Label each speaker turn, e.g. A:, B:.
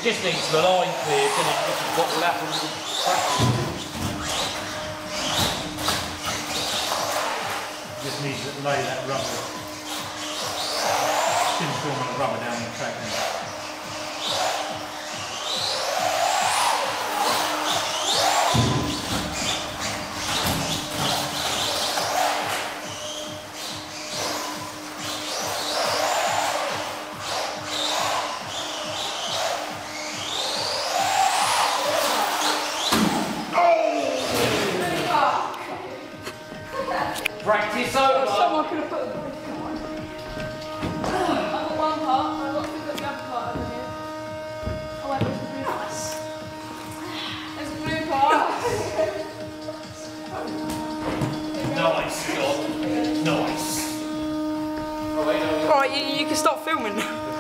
A: just needs the line cleared, doesn't it? This is what will happen with practice.
B: Just needs to lay that rubber, thin film of rubber down the track now.
A: Practice over!
C: Someone could have put a brake on. I've got one part, and I've got to put the other part over here. Oh wait, where's the blue part? There's the blue part.
A: Nice, God. Nice.
C: Alright, you can stop filming.